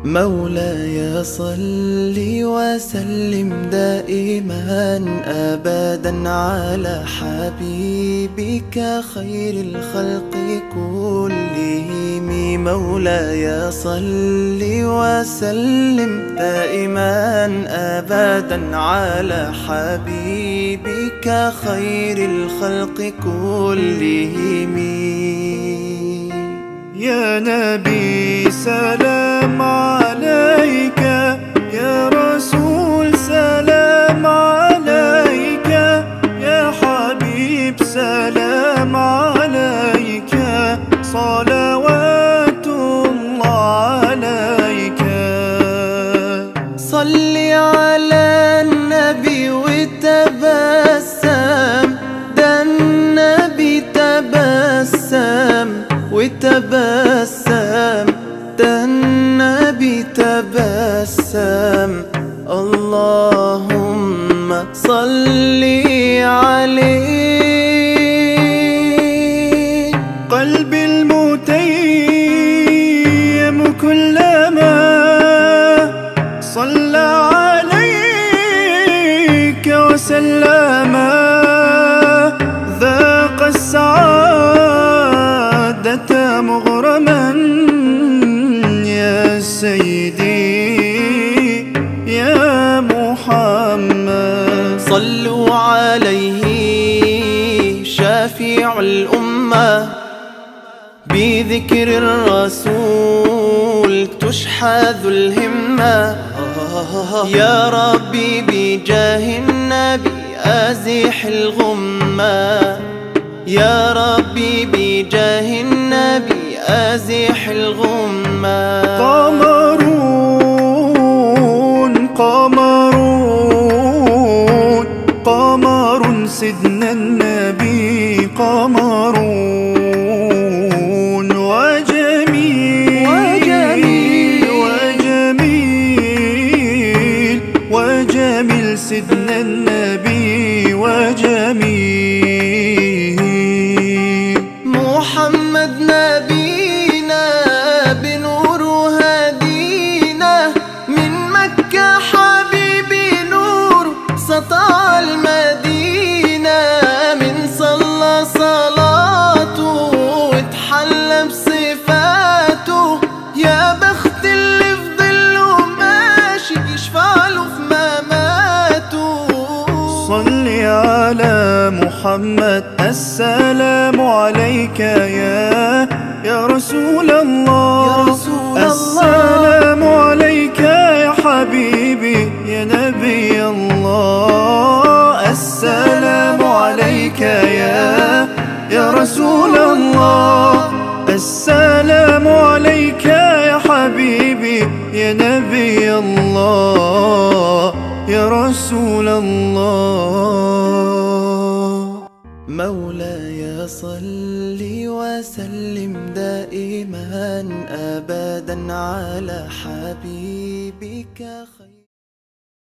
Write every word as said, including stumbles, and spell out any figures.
مولاي صل وسلم دائما أبدا على حبيبك خير الخلق كلهم. مولاي صل وسلم دائما أبدا على حبيبك خير الخلق كلهم. يا نبي سلام عليك، يا رسول سلام عليك، يا حبيب سلام عليك، صلوات الله عليك. صل على النبي وتبسم، ده النبي تبسم وتبسم، ده النبي تبسم. اللهم صل عليه. قلبي المتيم كلما صلى عليك وسلم ذاق السعادة مغرما. يا سيدي يا محمد صلوا عليه شافع الأمة، بذكر الرسول تشحذ الهمة. يا ربي بجاه النبي أزح الغمة، يا ربي بجاه النبي أزح الغمة. قمرون قمرون قمر سيدنا النبي، قمرون وجميل وجميل وجميل وجميل سيدنا النبي وجميل. محمد نبينا بنور هدينا، من مكة حبيبي نور سطع المدينة. من صلى صلاته واتحلى بصفاته، يا بخت اللي في ظله ماشي يشفع له في مماته. صل على محمد السلام عليك يا يا رسول الله، يا رسول السلام عليك يا حبيبي يا نبي الله. السلام عليك يا يا رسول الله، السلام عليك يا حبيبي يا نبي الله يا رسول الله. مولاي صل وسلم دائما أبدا على حبيبك خير